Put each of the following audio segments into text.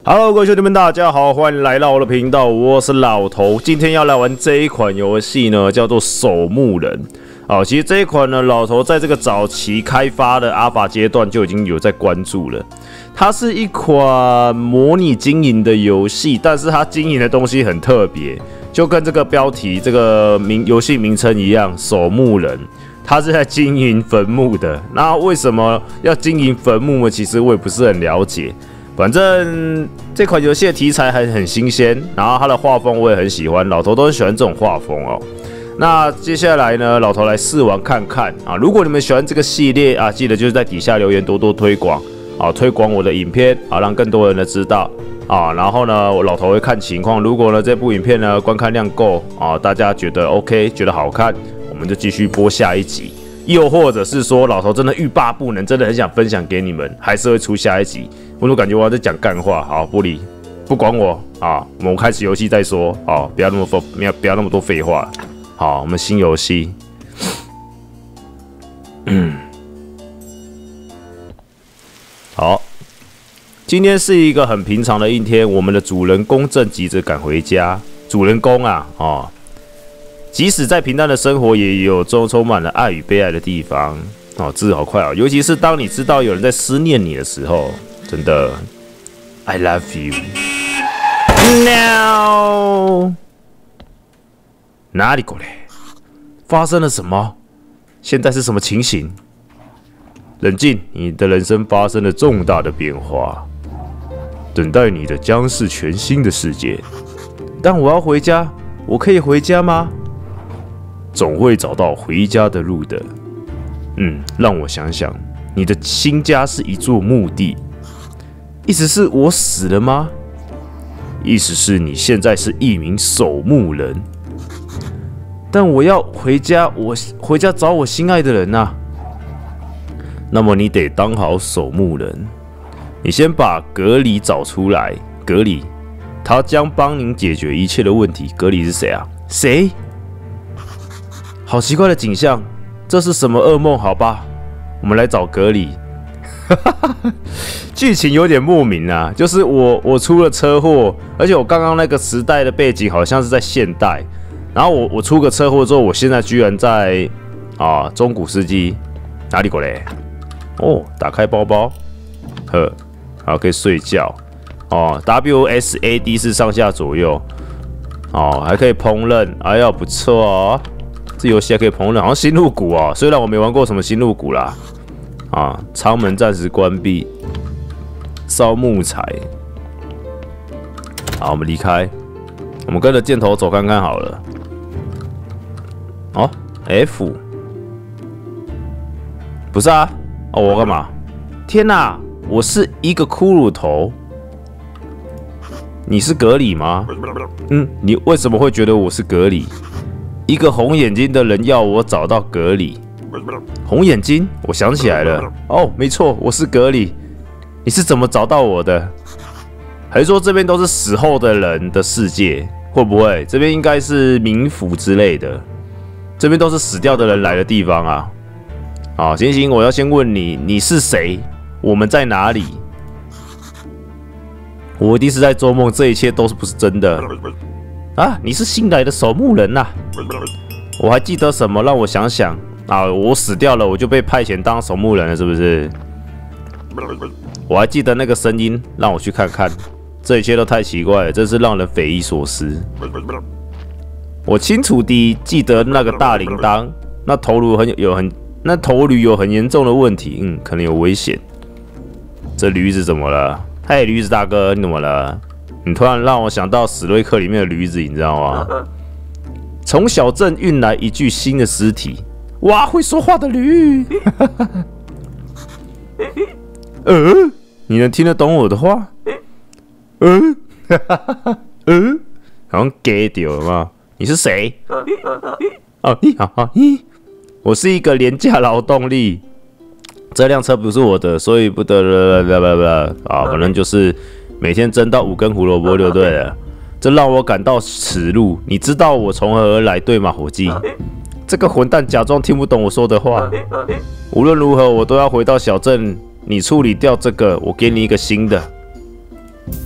Hello， 各位兄弟们，大家好，欢迎来到我的频道，我是老头。今天要来玩这一款游戏呢，叫做守墓人。其实这一款呢，老头在这个早期开发的阿法阶段就已经有在关注了。它是一款模拟经营的游戏，但是它经营的东西很特别，就跟这个标题、这个游戏名称一样，守墓人。它是在经营坟墓的。那为什么要经营坟墓呢？其实我也不是很了解。反正这款游戏的题材还很新鲜，然后它的画风我也很喜欢，老头都很喜欢这种画风哦。那接下来呢，老头来试玩看看啊。如果你们喜欢这个系列啊，记得就是在底下留言多多推广啊，推广我的影片啊，让更多人知道啊。然后呢，我老头会看情况，如果呢这部影片呢观看量够啊，大家觉得 OK， 觉得好看，我们就继续播下一集。又或者是说，老头真的欲罢不能，真的很想分享给你们，还是会出下一集。我都感觉我在讲干话，好，不理，不管我啊，我们开始游戏再说，好，不要那么多废话。好，我们新游戏，好，今天是一个很平常的一天，我们的主人公正急着赶回家。主人公啊，即使在平淡的生活，也有充满了爱与悲哀的地方。字好快哦，尤其是当你知道有人在思念你的时候，真的 ，I love you。No， 哪里过来？发生了什么？现在是什么情形？冷静，你的人生发生了重大的变化，等待你的将是全新的世界。但我要回家，我可以回家吗？总会找到回家的路的。让我想想，你的新家是一座墓地，意思是我死了吗？意思是你现在是一名守墓人。但我要回家，我回家找我心爱的人啊。那么你得当好守墓人。你先把格里找出来，格里，他将帮您解决一切的问题。格里是谁啊？谁？好奇怪的景象，这是什么噩梦？好吧，我们来找格里。剧情有点莫名啊，就是我出了车祸，而且我刚刚那个时代的背景好像是在现代，然后我出个车祸之后，我现在居然在中古世纪，哪里过来？打开包包，好，可以睡觉。WSAD 是上下左右，还可以烹饪，哎呀不错哦。这游戏还可以烹饪，好像新入股哦。虽然我没玩过什么新入股啦。舱门暂时关闭，烧木材。好，我们离开，我们跟着箭头走看看好了。F， 不是啊，我干嘛？天哪，我是一个骷髅头。你是格里吗？你为什么会觉得我是格里？一个红眼睛的人要我找到格里。红眼睛，我想起来了。没错，我是格里。你是怎么找到我的？还是说这边都是死后的人的世界？会不会这边应该是冥府之类的？这边都是死掉的人来的地方啊。行，我要先问你，你是谁？我们在哪里？我一定是在做梦，这一切都是不是真的？你是新来的守墓人呐。我还记得什么？让我想想我死掉了，我就被派遣当守墓人了，是不是？我还记得那个声音，让我去看看。这一切都太奇怪了，真是让人匪夷所思。我清楚地记得那个大铃铛，那头驴有很严重的问题，可能有危险。这驴子怎么了？嘿，驴子大哥，你怎么了？你突然让我想到史瑞克里面的驴子，你知道吗？从小镇运来一具新的尸体，哇，会说话的驴！你能听得懂我的话？好像 gay 掉了吗？你是谁？我是一个廉价劳动力。这辆车不是我的，所以不得了反正就是每天蒸到5根胡萝卜就对了。这让我感到耻辱。你知道我从何而来，对吗，伙计？这个混蛋假装听不懂我说的话。无论如何，我都要回到小镇。你处理掉这个，我给你一个新的。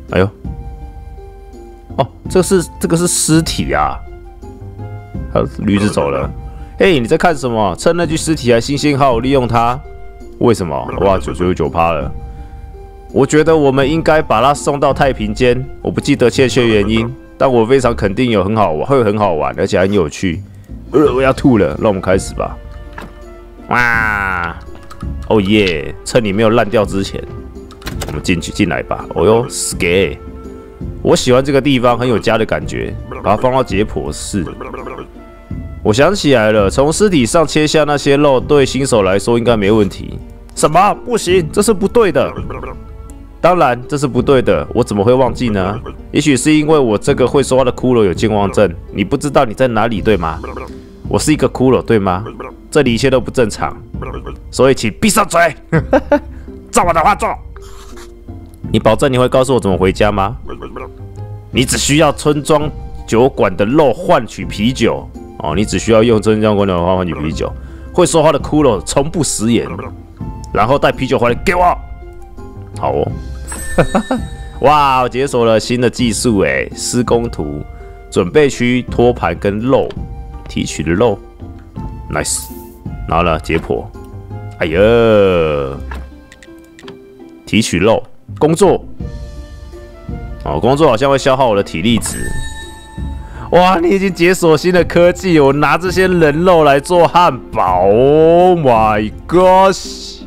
哎呦，哦，这个是尸体啊！驴子走了。嘿，你在看什么？趁那具尸体还新鲜，好好利用它。为什么？哇，99%了。我觉得我们应该把它送到太平间。我不记得确切原因，但我非常肯定会很好玩，而且很有趣。我要吐了，让我们开始吧。哇，哦耶！趁你没有烂掉之前，我们进来吧。哦哟 ，scare！ 我喜欢这个地方，很有家的感觉。把它放到解剖室。我想起来了，从尸体上切下那些肉，对新手来说应该没问题。什么？不行，这是不对的。当然，这是不对的，我怎么会忘记呢？也许是因为我这个会说话的骷髅有健忘症，你不知道你在哪里，对吗？我是一个骷髅，对吗？这里一切都不正常，所以请闭上嘴，照我的话做。你保证你会告诉我怎么回家吗？你只需要村庄酒馆的肉换取啤酒哦，你只需要用村庄馆的肉换取啤酒。会说话的骷髅从不食言，然后带啤酒回来给我。好哦。哇，我解锁了新的技术哎，施工图，准备区托盘跟肉，提取的肉 ，nice， 然后呢解剖，哎呀，提取肉，工作，哦，工作好像会消耗我的体力值。哇，你已经解锁新的科技，我拿这些人肉来做汉堡 ，Oh my gosh！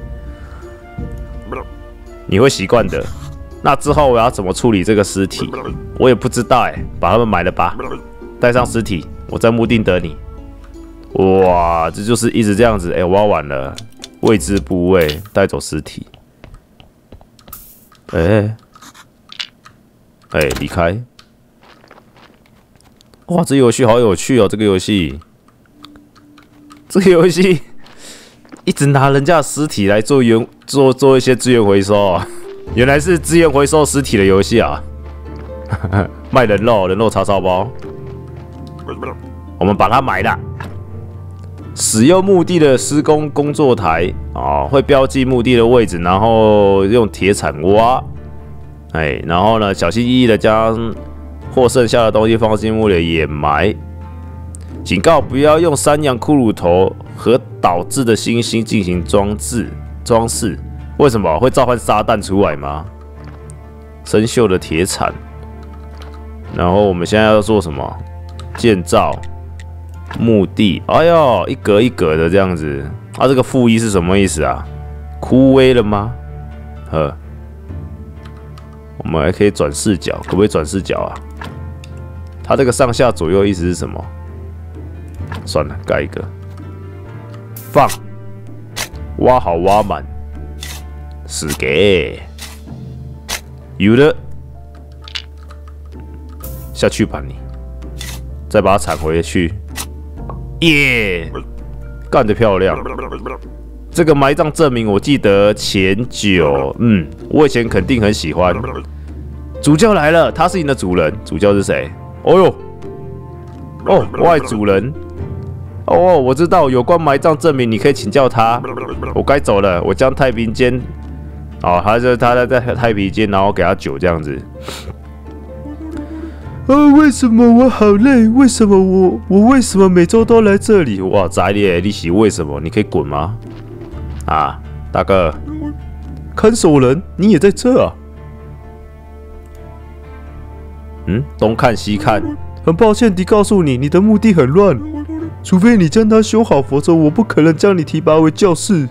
你会习惯的。那之后我要怎么处理这个尸体？我也不知道哎，把他们埋了吧。带上尸体，我在墓地等你。哇，这就是一直这样子哎，挖完了，未知部位带走尸体。离开。哇，这游戏好有趣哦！这个游戏一直拿人家的尸体来做一些资源回收啊。原来是资源回收尸体的游戏啊！卖人肉叉烧包，我们把它埋了。使用墓地的施工工作台啊，会标记墓地的位置，然后用铁铲挖。然后呢，小心翼翼的将或剩下的东西放进墓里掩埋。警告：不要用山羊骷髅头和倒置的星星进行装饰。为什么会召唤撒旦出来吗？生锈的铁铲。然后我们现在要做什么？建造墓地。哎呦，一格一格的这样子。这个负一是什么意思啊？枯萎了吗？我们还可以转视角，可不可以转视角啊？它这个上下左右意思是什么？算了，盖一个。放，挖好挖满。死给，有了，下去吧你，再把它铲回去，耶，干得漂亮！这个埋葬证明我记得前9，我以前肯定很喜欢。主教来了，他是你的主人，主教是谁？哦呦，外主人。我知道有关埋葬证明，你可以请教他。我该走了，我将太平间。他在太平间，然后给他酒这样子。为什么我好累？为什么我为什么每周都来这里？哇，宅烈，你是为什么？你可以滚吗？大哥，看守人，你也在这啊？东看西看。很抱歉地告诉你，你的墓地很乱，除非你将它修好，否则我不可能将你提拔为教士。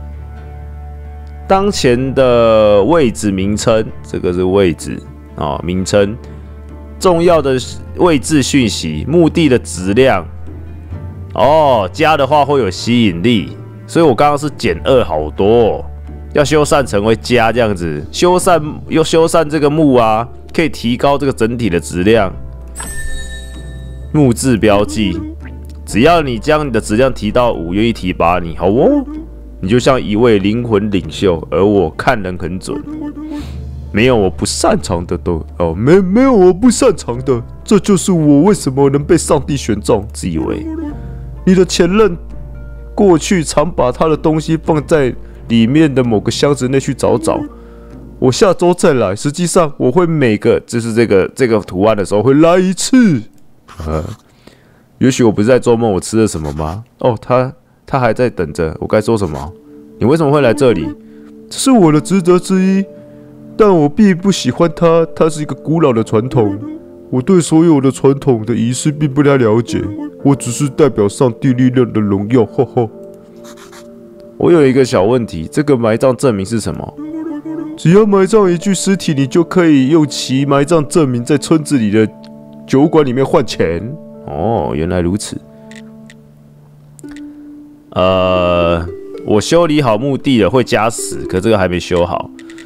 当前的位置名称，这个是位置名称。重要的位置讯息，墓地的质量。加的话会有吸引力，所以我刚刚是-2好多要修缮成为加这样子。修缮这个墓啊，可以提高这个整体的质量。墓志标记，只要你将你的质量提到5，愿意提拔你，好哦。你就像一位灵魂领袖，而我看人很准，没有我不擅长的没有我不擅长的，这就是我为什么能被上帝选中。自以为你的前任过去常把他的东西放在里面的某个箱子内去找， 我下周再来。实际上，我会每个就是这个图案的时候会来一次。也许我不是在做梦，我吃了什么吗？哦，他还在等着，我该说什么？你为什么会来这里？这是我的职责之一，但我并不喜欢它。它是一个古老的传统，我对所有的传统的仪式并不太了解。我只是代表上帝力量的荣耀。吼吼。我有一个小问题，这个埋葬证明是什么？只要埋葬一具尸体，你就可以用其埋葬证明在村子里的酒馆里面换钱。哦，原来如此。我修理好墓地了，会加时，可这个还没修好。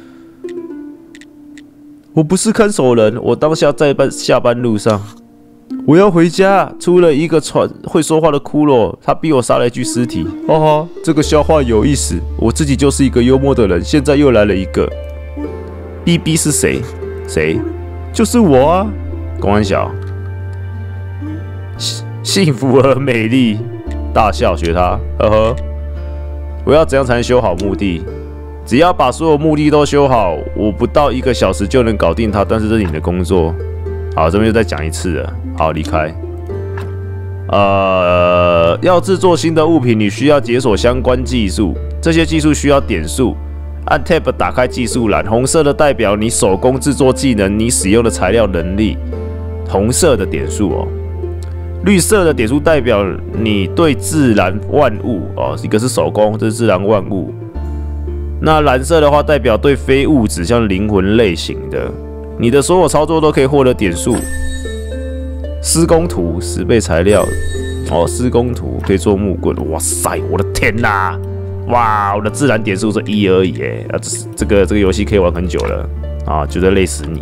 我不是看守人，我当下在下班路上，我要回家。出了一个会说话的骷髅，他逼我杀了一具尸体。哈哈，这个笑话有意思。我自己就是一个幽默的人，现在又来了一个。BB 是谁？谁？就是我啊！公安小。幸福而美丽，大笑学他，呵呵。我要怎样才能修好墓地？只要把所有墓地都修好，我不到1个小时就能搞定它。但是这是你的工作。好，这边又再讲一次了。好，离开。要制作新的物品，你需要解锁相关技术，这些技术需要点数。按 Tab 打开技术栏，红色的代表你手工制作技能，你使用的材料能力。红色的点数哦。绿色的点数代表你对自然万物哦，一个是手工，这是自然万物。那蓝色的话代表对非物质，像灵魂类型的，你的所有操作都可以获得点数。施工图10倍材料哦，施工图可以做木棍。哇塞，我的天哪！哇，我的自然点数是1而已哎，这个游戏可以玩很久了啊，绝对累死你。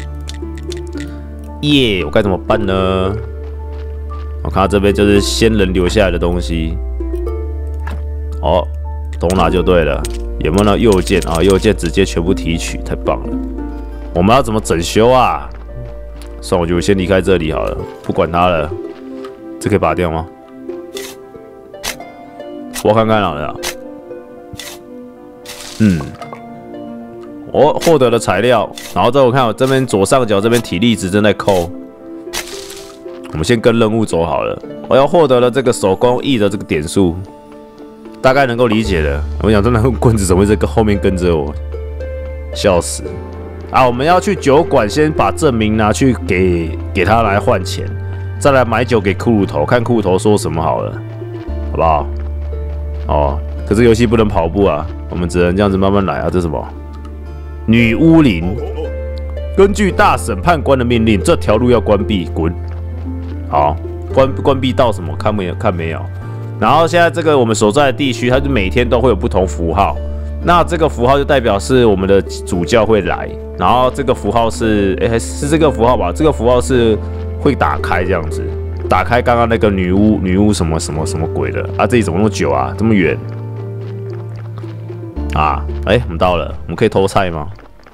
耶，我该怎么办呢？我看到这边就是先人留下来的东西，哦，都拿就对了。有没有那右键啊？右键直接全部提取，太棒了。我们要怎么整修啊？算了，我就先离开这里好了，不管它了。这可以拔掉吗？我看看好了。我获得了材料，然后我看我这边左上角这边体力值正在扣。我们先跟任务走好了。我要获得了这个手工艺的这个点数，大概能够理解的。我想，真的用棍子怎么会在后面跟着我？笑死！啊，我们要去酒馆，先把证明拿去给他来换钱，再来买酒给骷髅头，看骷髅头说什么好了，好不好？哦，可是游戏不能跑步啊，我们只能这样子慢慢来啊。这是什么？女巫林，根据大审判官的命令，这条路要关闭，滚！好，关闭到什么？看没有？然后现在这个我们所在的地区，它就每天都会有不同符号。那这个符号就代表是我们的主教会来，然后这个符号是，是这个符号吧？这个符号是会打开这样子，打开刚刚那个女巫什么鬼的啊？这里怎么那么久啊？这么远啊？我们到了，我们可以偷菜吗？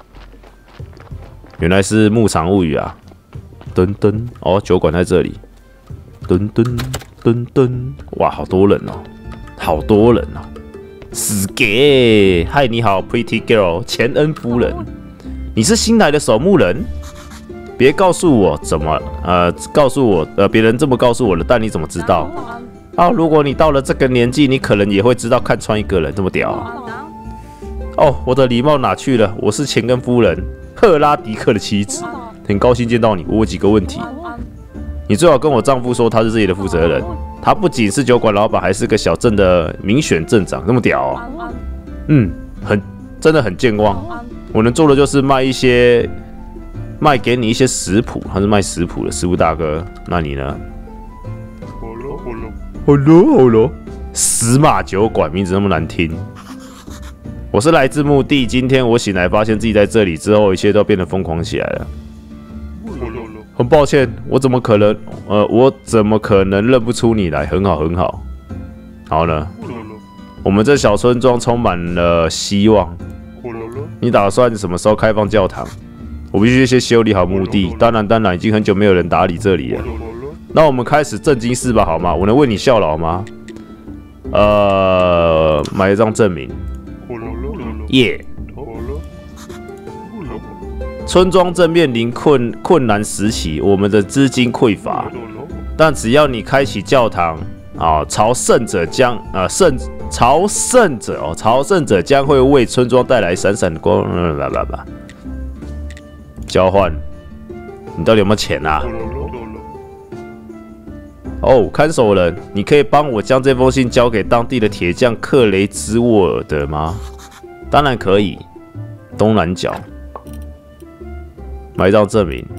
原来是牧场物语啊！噔噔，哦，酒馆在这里。噔噔噔噔，哇，好多人哦，好多人哦。死给，嗨，你好 ，Pretty Girl， 钱恩夫人，你是新来的守墓人？别告诉我怎么，告诉我，别人这么告诉我的，但你怎么知道？啊，如果你到了这个年纪，你可能也会知道看穿一个人，这么屌啊！哦，我的礼貌哪去了？我是钱恩夫人，赫拉迪克的妻子，很高兴见到你。我有几个问题，你最好跟我丈夫说他是这里的负责人。他不仅是酒馆老板，还是个小镇的民选镇长，那么屌啊！真的很健忘。我能做的就是卖给你一些食谱，他是卖食谱的食物大哥。那你呢？好了，死马酒馆名字那么难听。我是来自墓地，今天我醒来發现自己在这里之后，一切都变得疯狂起来了。很抱歉，我怎么可能认不出你来？很好。然后呢？我们这小村庄充满了希望。你打算什么时候开放教堂？我必须先修理好墓地。当然，已经很久没有人打理这里了。那我们开始正经事吧，好吗？我能为你效劳吗？买一张证明。耶。 村庄正面临困难时期，我们的资金匮乏。但只要你开启教堂啊，朝圣者将会为村庄带来闪闪的光。交换，你到底有没有钱啊？哦，看守人，你可以帮我将这封信交给当地的铁匠克雷兹沃尔德吗？当然可以。东南角，买一张证明。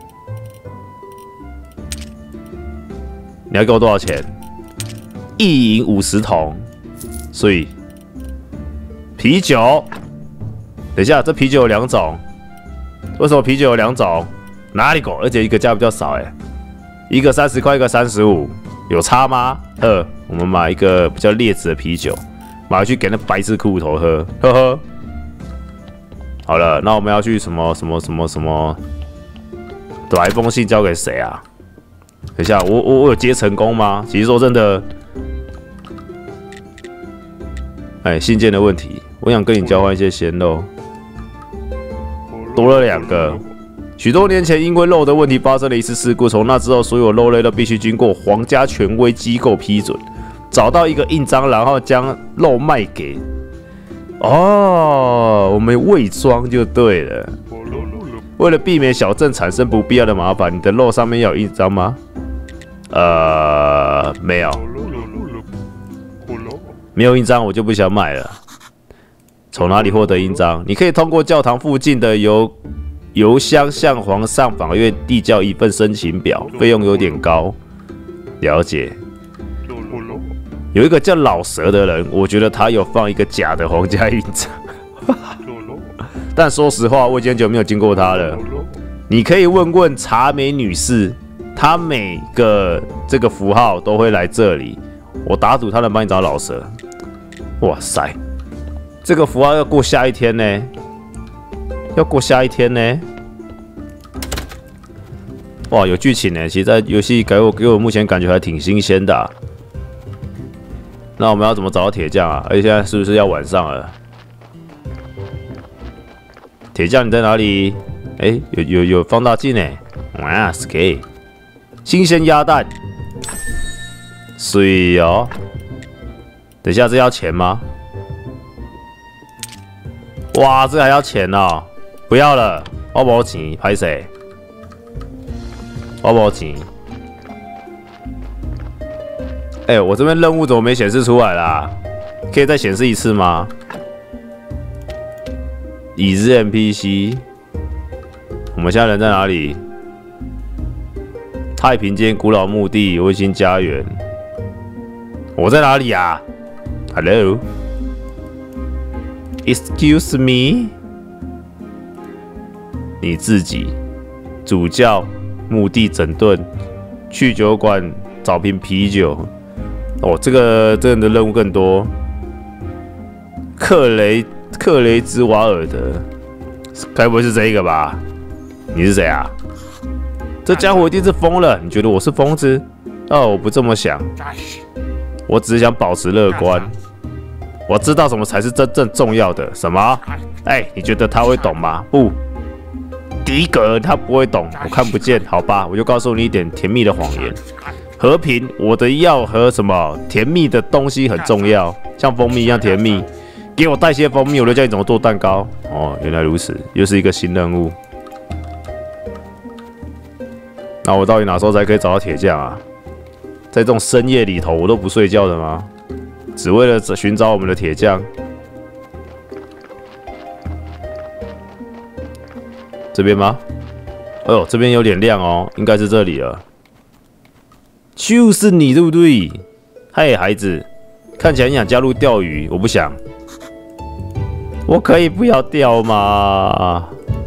你要给我多少钱？1银50铜。所以啤酒，等一下，这啤酒有2种。为什么啤酒有2种？哪里狗？而且一个价比较少哎，一个30块，一个35，有差吗？我们买一个比较劣质的啤酒，买回去给那白痴骷髅头喝，呵呵。好了，那我们要去什么？把一封信交给谁啊？等一下，我有接成功吗？其实说真的，信件的问题，我想跟你交换一些鲜肉，多了2个。许多年前，因为肉的问题发生了一次事故，从那之后，所有肉类都必须经过皇家权威机构批准，找到一个印章，然后将肉卖给。我们伪装就对了。为了避免小镇产生不必要的麻烦，你的肉上面要有印章吗？没有。没有印章，我就不想买了。从哪里获得印章？你可以通过教堂附近的邮箱向皇上法院递交一份申请表，费用有点高。了解。有一个叫老蛇的人，我觉得他有放一个假的皇家印章，但说实话，我已经很久没有经过他了。你可以问问茶美女士，她每个这个符号都会来这里，我打赌她能帮你找老蛇。哇塞，这个符号要过下一天呢，哇，有剧情呢，其实在游戏给我目前感觉还挺新鲜的那我们要怎么找到铁匠啊？而且现在是不是要晚上了？铁匠你在哪里？有放大镜哎！哇 ，skate， 新鲜鸭蛋，水哦。等一下，这要钱吗？哇，这还要钱哦！不要了，我没钱，拍谁？我没钱。我这边任务怎么没显示出来啦？可以再显示一次吗？已知 NPC， 我们现在人在哪里？太平间古老墓地，卫星家园。我在哪里啊 ？Hello，Excuse me， 你自己，主教，墓地整顿，去酒馆找瓶啤酒。这个真的任务更多。克雷兹瓦尔德，该不会是这一个吧？你是谁啊？这家伙一定是疯了！你觉得我是疯子？我不这么想。我只是想保持乐观。我知道什么才是真正重要的。什么？你觉得他会懂吗？不，迪格他不会懂，我看不见。好吧，我就告诉你一点甜蜜的谎言。和平，我的药和什么甜蜜的东西很重要，像蜂蜜一样甜蜜。给我带些蜂蜜，我就教你怎么做蛋糕。原来如此，又是一个新任务。那我到底哪时候才可以找到铁匠啊？在这种深夜里头，我都不睡觉的吗？只为了寻找我们的铁匠。这边吗？这边有点亮哦，应该是这里了。就是你，对不对？嘿，孩子，看起来你想加入钓鱼，我不想。我可以不要钓吗？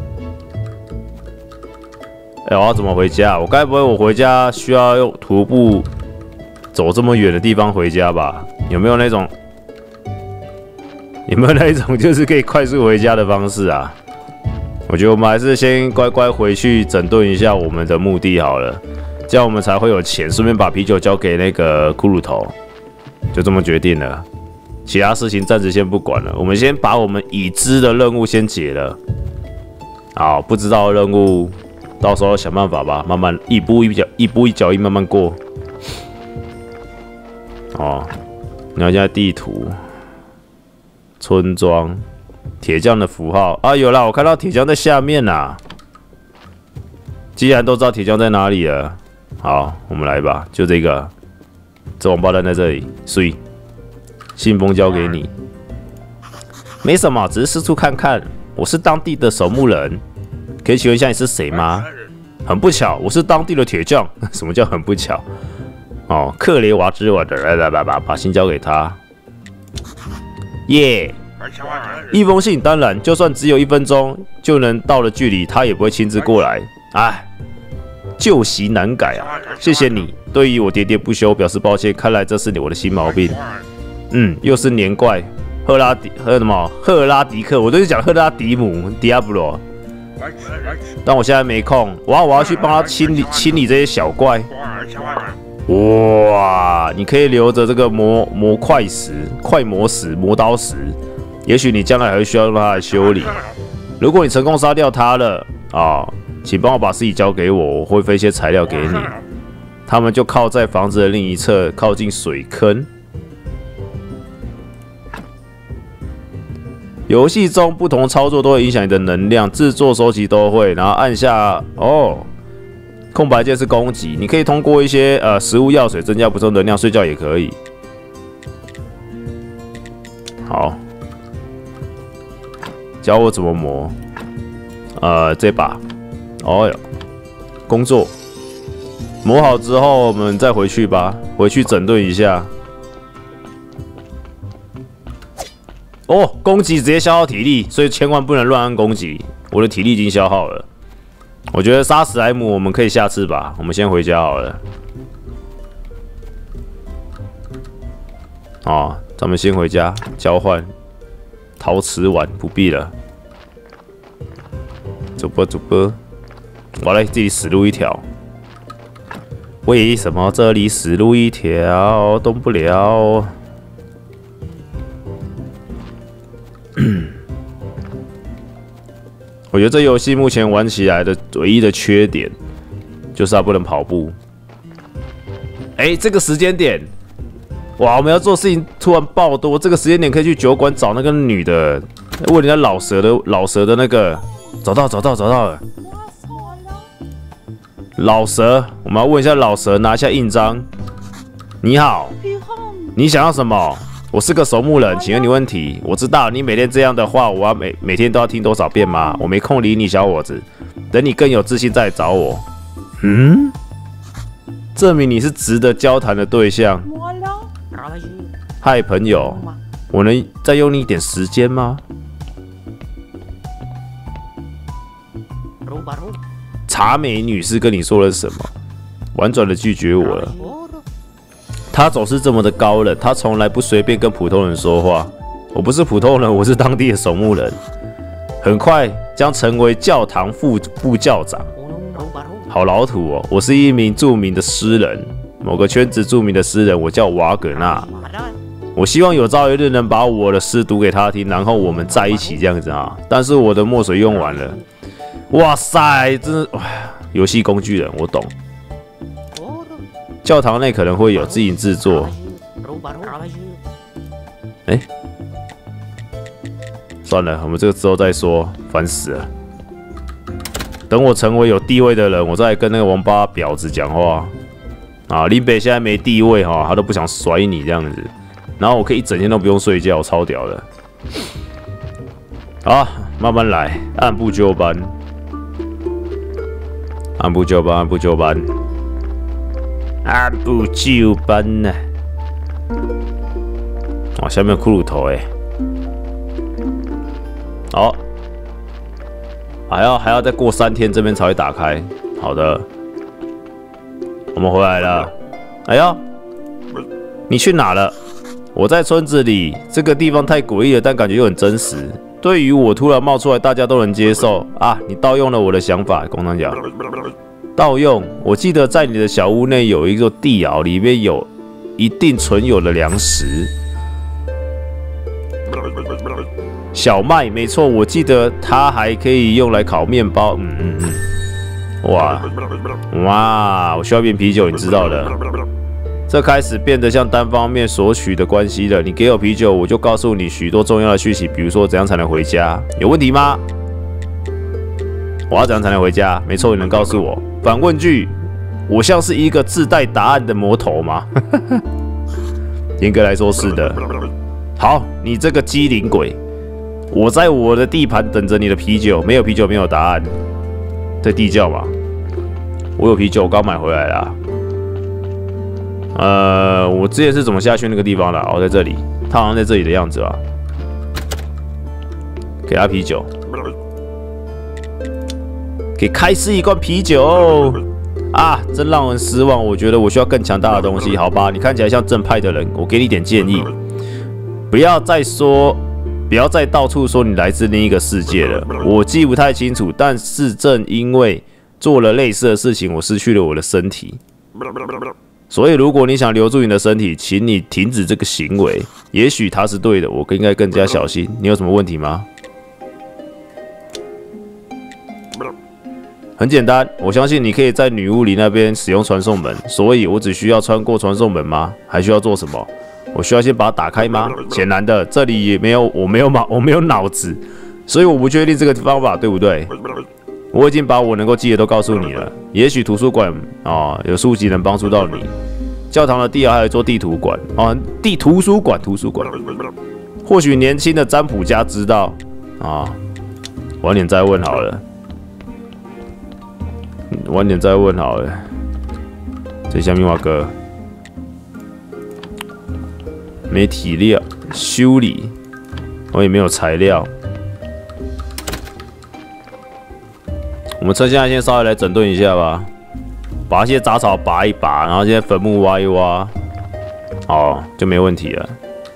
我要怎么回家？我该不会我回家需要用徒步走这么远的地方回家吧？有没有那种就是可以快速回家的方式啊？我觉得我们还是先乖乖回去整顿一下我们的墓地好了，这样我们才会有钱，顺便把啤酒交给那个骷髅头，就这么决定了。其他事情暂时先不管了，我们先把我们已知的任务先解了。 好，不知道的任务，到时候想办法吧，慢慢一步一脚印慢慢过。哦，你看现在地图，村庄，铁匠的符号啊，有啦，我看到铁匠在下面啦。既然都知道铁匠在哪里了，好，我们来吧，就这个，这王八蛋在这里，所以信封交给你。没什么，只是四处看看。我是当地的守墓人，可以请问一下你是谁吗？很不巧，我是当地的铁匠。什么叫很不巧？哦，克雷瓦之吻的，来，把信交给他。耶！一封信，当然，就算只有1分钟就能到的距离，他也不会亲自过来。哎，旧习难改啊！谢谢你，对于我喋喋不休表示抱歉。看来这是我的新毛病。又是年怪。赫拉迪克，我都是讲赫拉迪姆 Diablo， 但我现在没空，我要去帮他清理这些小怪。哇，你可以留着这个快磨刀石，也许你将来还会需要用它来修理。如果你成功杀掉他了啊，请帮我把尸体交给我，我会分一些材料给你。他们就靠在房子的另一侧，靠近水坑。游戏中不同操作都会影响你的能量，制作、收集都会，然后按下空白键是攻击，你可以通过一些食物、药水增加补充能量，睡觉也可以。好，教我怎么磨。这把，哦哟，工作磨好之后，我们再回去吧，回去整顿一下。哦，攻击直接消耗体力，所以千万不能乱按攻击。我的体力已经消耗了，我觉得杀史莱姆我们可以下次吧。我们先回家好了。哦，咱们先回家交换陶瓷碗，不必了。主播，我来这里死路一条。为什么这里死路一条，动不了？我觉得这游戏目前玩起来的唯一的缺点，就是它不能跑步。这个时间点，哇，我们要做事情突然爆多，这个时间点可以去酒馆找那个女的，问人家老蛇的那个，找到了。老蛇，我们要问一下老蛇，拿一下印章。你好，你想要什么？我是个守墓人，请问你问题？我知道你每天这样的话，我要每天都要听多少遍吗？我没空理你，小伙子。等你更有自信再来找我。证明你是值得交谈的对象。嗨，朋友，我能再用你一点时间吗？茶美女士跟你说了什么？婉转的拒绝我了。他总是这么的高冷，他从来不随便跟普通人说话。我不是普通人，我是当地的守墓人，很快将成为教堂副部教长。好老土哦！我是一名著名的诗人，某个圈子著名的诗人，我叫瓦格纳。我希望有朝一日能把我的诗读给他听，然后我们在一起这样子啊。但是我的墨水用完了。哇塞，真是游戏工具人，我懂。教堂内可能会有自行制作。算了，我们这个之后再说，烦死了。等我成为有地位的人，我再跟那个王八婊子讲话。林北现在没地位哈，他都不想甩你这样子。然后我可以一整天都不用睡觉，超屌的。好，慢慢来，按部就班。按部就班。哇，下面有骷髅头好，还要再过3天，这边才会打开。好的，我们回来了。你去哪了？我在村子里，这个地方太诡异了，但感觉又很真实。对于我突然冒出来，大家都能接受啊！你盗用了我的想法，工厂讲。盗用，我记得在你的小屋内有一座地窑，里面有一定存有的粮食。 小麦，没错，我记得它还可以用来烤面包。哇，我需要变啤酒，你知道的。这开始变得像单方面索取的关系了。你给我啤酒，我就告诉你许多重要的讯息，比如说怎样才能回家，有问题吗？我要怎样才能回家？没错，你能告诉我？反问句：我像是一个自带答案的魔头吗？严格来说是的。好，你这个机灵鬼，我在我的地盘等着你的啤酒，没有啤酒没有答案。在地窖嘛，我有啤酒，我刚买回来啦。我之前是怎么下去那个地方的？哦，在这里，他好像在这里的样子吧。给他啤酒，给开司一罐啤酒啊！真让人失望。我觉得我需要更强大的东西，好吧？你看起来像正派的人，我给你点建议，不要再到处说你来自另一个世界了。我记不太清楚，但是正因为做了类似的事情，我失去了我的身体。所以，如果你想留住你的身体，请你停止这个行为。也许他是对的，我应该更加小心。你有什么问题吗？很简单，我相信你可以在女巫里那边使用传送门，所以我只需要穿过传送门吗？还需要做什么？我需要先把它打开吗？显然的，这里也没有，我没有脑子，所以我不确定这个方法对不对。我已经把我能够记得都告诉你了。也许图书馆有书籍能帮助到你。教堂的地还有一座地图馆图书馆。或许年轻的占卜家知道晚点再问好了。这下面话哥没体力修理，我也没有材料。我们趁现在先稍微来整顿一下吧，把那些杂草拔一拔，然后现在坟墓挖一挖，就没问题了。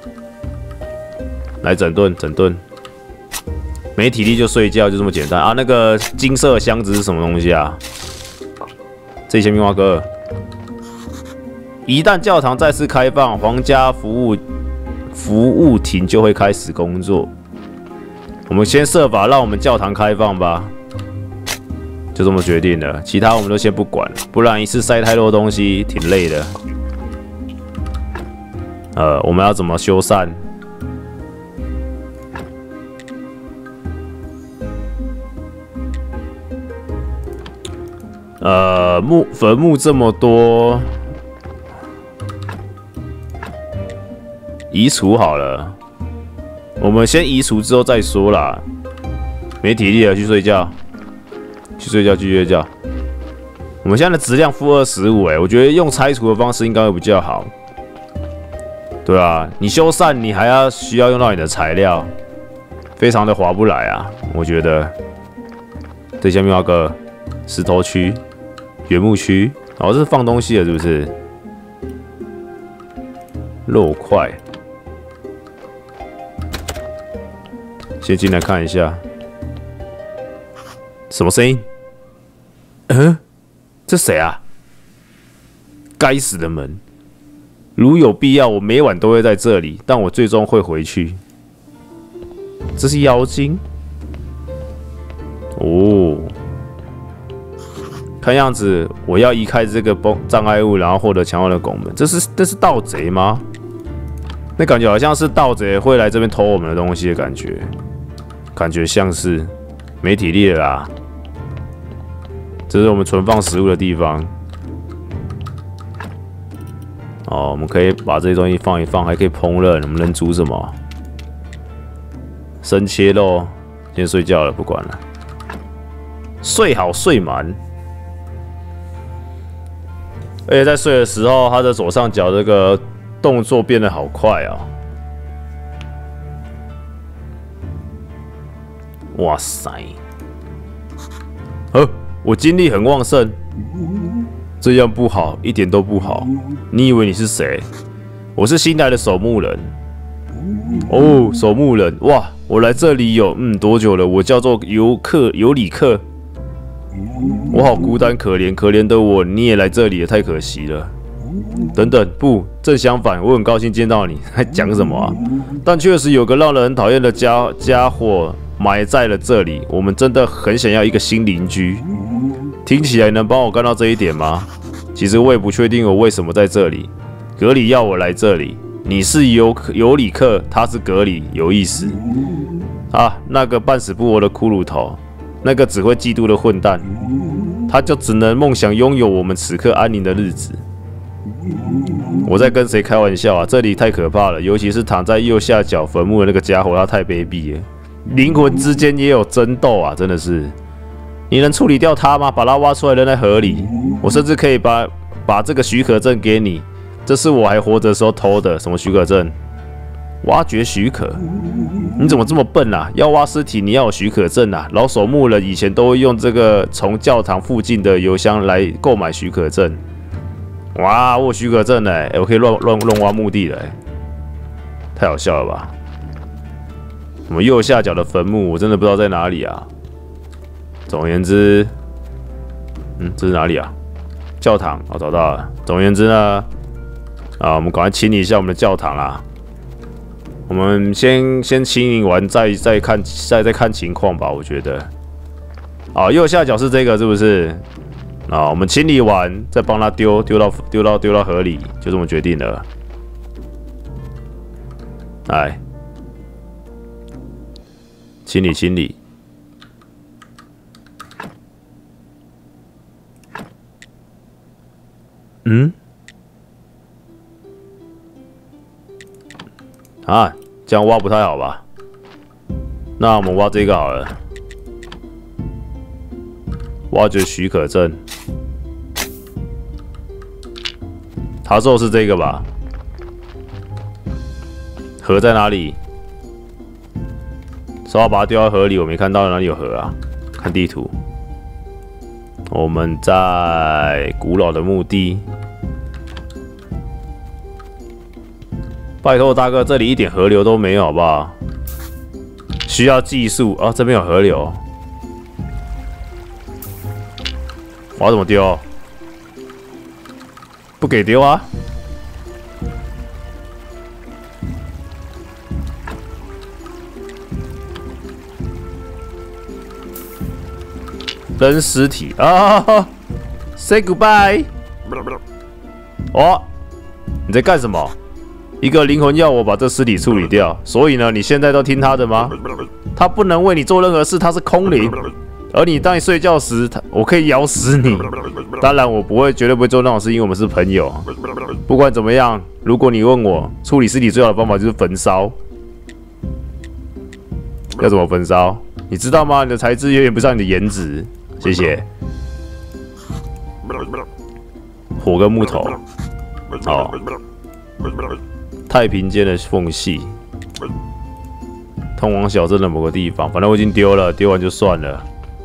来整顿。没体力就睡觉，就这么简单啊！那个金色箱子是什么东西啊？这些棉花哥，一旦教堂再次开放，皇家服务亭就会开始工作。我们先设法让我们教堂开放吧。就这么决定了，其他我们都先不管，不然一次塞太多东西挺累的。我们要怎么修缮？坟墓这么多，移除好了。我们先移除之后再说啦。没体力了，去睡觉。继续睡觉。我们现在的质量-25，我觉得用拆除的方式应该会比较好。对啊，你修缮你还需要用到你的材料，非常的划不来啊，我觉得。这下面有个石头区、原木区，这是放东西的，是不是？肉块，先进来看一下。什么声音？这谁啊？该死的门！如有必要，我每晚都会在这里，但我最终会回去。这是妖精看样子我要移开这个障碍物，然后获得强化的拱门。这是盗贼吗？那感觉好像是盗贼会来这边偷我们的东西的感觉，像是没体力了啦。这是我们存放食物的地方。我们可以把这些东西放一放，还可以烹饪。我们能煮什么？生切肉。先睡觉了，不管了。睡好睡满。而且在睡的时候，他的左上角这个动作变得好快啊！哇塞！我精力很旺盛，这样不好，一点都不好。你以为你是谁？我是新来的守墓人。守墓人，哇！我来这里有多久了？我叫做尤里克。我好孤单可怜，可怜的我，你也来这里了，太可惜了。 等等，不，正相反，我很高兴见到你。还讲什么啊？但确实有个让人很讨厌的家伙埋在了这里。我们真的很想要一个新邻居。听起来能帮我干到这一点吗？其实我也不确定我为什么在这里。格里要我来这里。你是尤里克，他是格里，有意思。啊，那个半死不活的骷髅头，那个只会嫉妒的混蛋，他就只能梦想拥有我们此刻安宁的日子。我在跟谁开玩笑啊？这里太可怕了，尤其是躺在右下角坟墓的那个家伙，他太卑鄙了。灵魂之间也有争斗啊，真的是。你能处理掉他吗？把他挖出来扔在河里。我甚至可以把这个许可证给你，这是我还活着的时候偷的。什么许可证？挖掘许可？你怎么这么笨啊？要挖尸体，你要有许可证啊！老守墓人以前都会用这个从教堂附近的邮箱来购买许可证。哇，我有许可证哎，我可以乱挖墓地了哎，太好笑了吧？什么右下角的坟墓，我真的不知道在哪里啊。总而言之，这是哪里啊？教堂，我找到了。总而言之呢，我们赶快清理一下我们的教堂啦。我们先清理完，再看情况吧。我觉得，右下角是这个是不是？我们清理完再帮他丢到河里，就这么决定了。来，清理。这样挖不太好吧？那我们挖这个好了，挖掘许可证。他说是这个吧？河在哪里？说要把它丢到河里，我没看到哪里有河啊？看地图，我们在古老的墓地。拜托大哥，这里一点河流都没有，好不好？需要技术啊！这边有河流，我要怎么丢？不给丢啊！扔尸体啊 ！Say goodbye！ 哦，你在干什么？一个灵魂要我把这尸体处理掉，所以呢，你现在都听他的吗？他不能为你做任何事，他是空灵。而你当你睡觉时，我可以咬死你。当然，我绝对不会做那种事，因为我们是朋友。不管怎么样，如果你问我处理尸体最好的方法就是焚烧。要怎么焚烧？你知道吗？你的才智远远不上你的颜值。谢谢。火跟木头。好。太平间的缝隙，通往小镇的某个地方。反正我已经丢了，丢完就算了。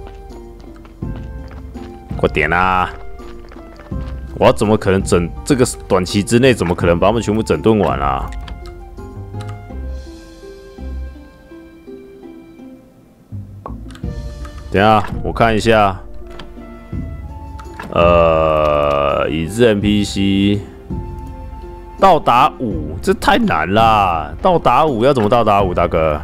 快点啦！我要怎么可能这个短期之内怎么可能把他们全部整顿完啊？等一下，我看一下。已知 NPC。到达5，这太难啦！到达5要怎么到达5，大哥？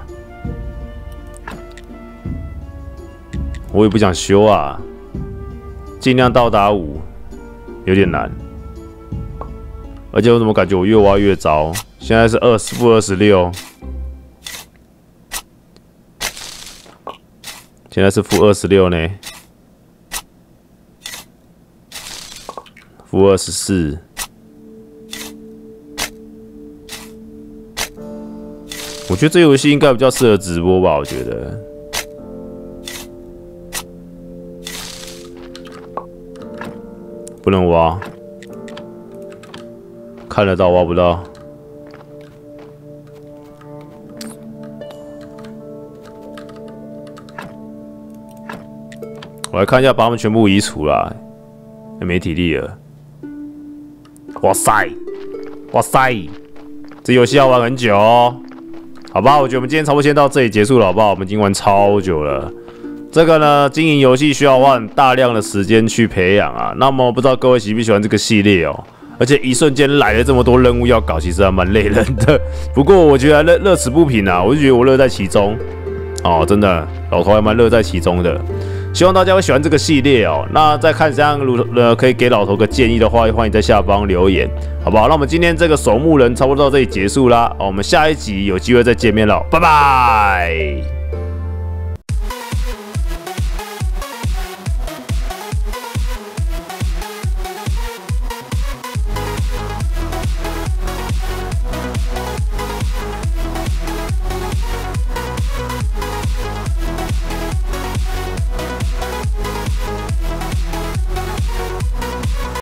我也不想修啊，尽量到达5，有点难。而且我怎么感觉我越挖越糟？现在是-26，现在是-26呢，-24。我觉得这游戏应该比较适合直播吧，我觉得。不能挖，看得到挖不到。我来看一下，把他们全部移除啦，没体力了。哇塞，哇塞，这游戏要玩很久哦。好吧，我觉得我们今天差不多先到这里结束了，好不好？我们已经玩超久了。这个呢，经营游戏需要花很大量的时间去培养啊。那么不知道各位喜不喜欢这个系列哦？ 而且一瞬间来了这么多任务要搞，其实还蛮累人的。不过我觉得乐此不疲啊，我就觉得我乐在其中哦，真的，老头还蛮乐在其中的。希望大家会喜欢这个系列哦。那再看这样可以给老头个建议的话，欢迎在下方留言，好不好？那我们今天这个守墓人差不多到这里结束啦，我们下一集有机会再见面了，拜拜。